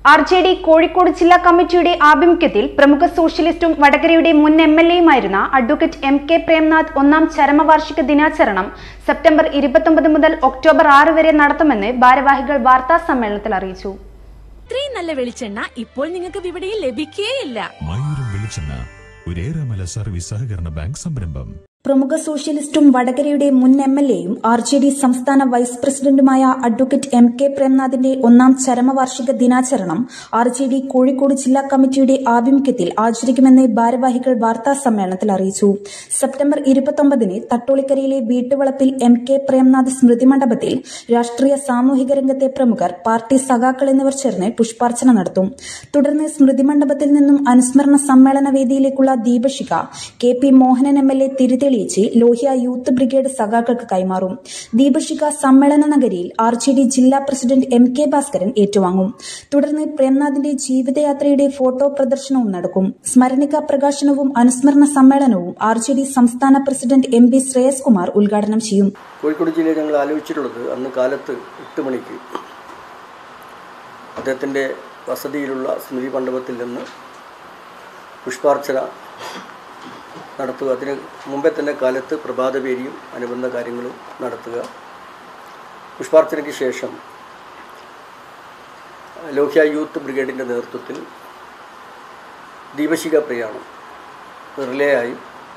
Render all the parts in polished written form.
RJD Kozhikode ജില്ലാ കമ്മിറ്റിയുടെ ആഭിമുഖ്യത്തിൽ പ്രമുഖ സോഷ്യലിസ്റ്റും വടകരയുടെ മുൻ MLA-യുമായിരുന്ന അഡ്വക്കേറ്റ് MK പ്രേംനാഥ് ഒന്നാം ചരമവാർഷിക ദിനാചരണം സെപ്റ്റംബർ 29 മുതൽ ഒക്ടോബർ 6 വരെ നടത്തുമെന്ന് ഭാരവാഹികൾ വാർത്താ സമ്മേളനത്തിൽ അറിയിച്ചു. ഇത്രയും നല്ല വെളിച്ചെണ്ണ ഇപ്പോൾ നിങ്ങൾക്ക് വിപണിയിൽ ലഭിക്കുകയില്ല. മയൂരം വെളിച്ചെണ്ണ ഒരു ഏറെമല സർവീസ് സഹകരണ ബാങ്ക് സംരംഭം. പ്രമുഖ സോഷ്യലിസ്റ്റും വടകരയുടെ മുൻ MLA-യും RJD സംസ്ഥാന വൈസ് പ്രസിഡന്റുമായ അഡ്വക്കേറ്റ് MK പ്രേംനാഥിന്റെ ഒന്നാം ചരമവാർഷിക ദിനാചരണം RJD കോഴിക്കോട് ജില്ലാ കമ്മിറ്റിയുടെ ആഭിമുഖ്യത്തിൽ ആചരിക്കുമെന്ന് ഭാരവാഹികൾ വാർത്താ സമ്മേളനത്തിൽ അറിയിച്ചു. സെപ്റ്റംബർ 29-ന് തട്ടോളിക്കരയിലെ വീട്ടുവളപ്പിൽ MK പ്രേംനാഥ് സ്മൃതി മണ്ഡപത്തിൽ രാഷ്ട്രീയ സാമൂഹിക രംഗത്തെ പ്രമുഖർ, പാർട്ടി സഖാക്കൾ എന്നിവർ ചേർന്ന് പുഷ്പാർച്ചന നടത്തും. തുടർന്ന് സ്മൃതി മണ്ഡപത്തിൽ നിന്നും അനുസ്മരണ സമ്മേളന വേദിയിലേക്കുള്ള ദീപശിഖ KP മോഹനൻ MLA തിരിതെളിയിച്ച് ലോഹ്യ യൂത്ത് ബ്രിഗേഡ് സഖാക്കൾക്ക് കൈമാറും. ദീപശിഖ സമ്മേളന നഗരിയിൽ RJD ജില്ലാ പ്രസിഡന്റ് MK ഭാസ്കരൻ ഏറ്റുവാങ്ങും. തുടർന്ന് പ്രേംനാഥിന്റെ ജീവിതയാത്രയുടെ ഫോട്ടോ പ്രദർശനവും നടക്കും. സ്മരണിക പ്രകാശനവും അനുസ്മരണ സമ്മേളനവും RJD സംസ്ഥാന പ്രസിഡന്റ് MB ശ്രേയസ് കുമാർ ഉദ്ഘാടനം ചെയ്യും. കോഴിക്കോട് ജില്ലയിൽ ഞങ്ങൾ ആലോചിച്ചിട്ടുള്ളത് അന്ന് കാലത്ത് 8 മണിക്ക് അദ്ദേഹത്തിൻ്റെ വസതിയിലുള്ള സ്മൃതി മണ്ഡപത്തിൽ നിന്ന് പുഷ്പാർച്ചന നടത്തുക. അതിന് മുമ്പേ തന്നെ കാലത്ത് പ്രഭാതപേരിയും അനുബന്ധ കാര്യങ്ങളും നടത്തുക. പുഷ്പാർച്ചനയ്ക്ക് ശേഷം ലോഹ്യ യൂത്ത് ബ്രിഗേഡിൻ്റെ നേതൃത്വത്തിൽ ദീപശിഖ പ്രയാണം റിലേയായി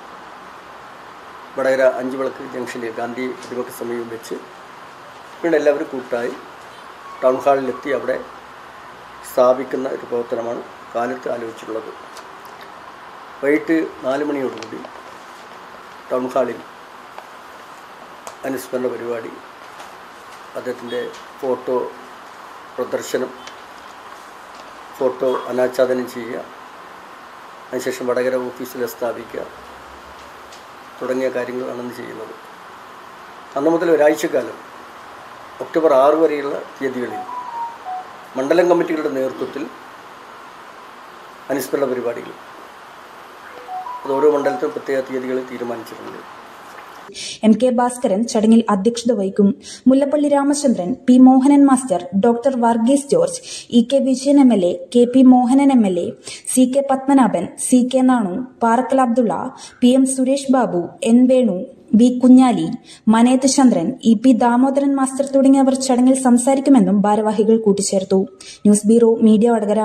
വടകര 5 വിളക്ക് ജംഗ്ഷനിൽ ഗാന്ധി പ്രതിപക്ഷ സമയം വെച്ച് പിന്നെ എല്ലാവരും കൂട്ടായി ടൗൺ ഹാളിലെത്തി അവിടെ സ്ഥാപിക്കുന്ന ഒരു പ്രവർത്തനമാണ് കാലത്ത് ആലോചിച്ചിട്ടുള്ളത്. വൈകിട്ട് 4 മണിയോടുകൂടി ടൗൺ ഹാളിൽ അനുസ്മരണ പരിപാടി, അദ്ദേഹത്തിൻ്റെ ഫോട്ടോ പ്രദർശനം, ഫോട്ടോ അനാച്ഛാദനം ചെയ്യുക, അതിനുശേഷം വടകര ഓഫീസിൽ സ്ഥാപിക്കുക തുടങ്ങിയ കാര്യങ്ങളാണ് ചെയ്യുന്നത്. അന്ന് മുതൽ ഒരാഴ്ചക്കാലം ഒക്ടോബർ 6 വരെയുള്ള തീയതികളിൽ മണ്ഡലം കമ്മിറ്റികളുടെ നേതൃത്വത്തിൽ അനുസ്മരണ പരിപാടികൾ അത് ഓരോ മണ്ഡലത്തിലും പ്രത്യേക തീയതികളിൽ തീരുമാനിച്ചിട്ടുണ്ട്. MK ഭാസ്കരൻ ചടങ്ങിൽ അധ്യക്ഷത വഹിക്കും. Mullappally Ramachandran, P Mohanan master, doctor Varghese George, EK Vijayan MLA, KP Mohanan MLA, CK Padmanabhan, CK Nanu, Parakkal Abdulla, PM Suresh Babu, N Venu, V Kunhali, Maneth Chandran, EP Damodaran master തുടങ്ങിയവർ ചടങ്ങിൽ സംസാരിക്കുമെന്നും ഭാരവാഹികൾ കൂട്ടിച്ചേർത്തു. News bureau, media Vadakara.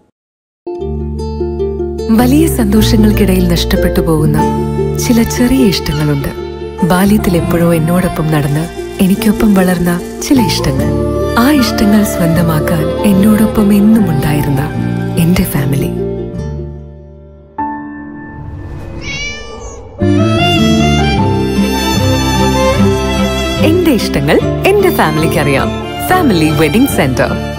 വലിയ സന്തോഷങ്ങൾക്കിടയിൽ നഷ്ടപ്പെട്ടു പോകുന്ന ചില ചെറിയ ഇഷ്ടങ്ങളുണ്ട്. ബാല്യത്തിൽ എപ്പോഴോ എന്നോടൊപ്പം നടന്ന് എനിക്കൊപ്പം വളർന്ന ചില ഇഷ്ടങ്ങൾ. ആ ഇഷ്ടങ്ങൾ സ്വന്തമാക്കാൻ എന്നോടൊപ്പം എന്നും ഉണ്ടായിരുന്ന എന്റെ ഫാമിലി. എന്റെ ഇഷ്ടങ്ങൾ എന്റെ ഫാമിലിക്ക് അറിയാം. Family wedding centre.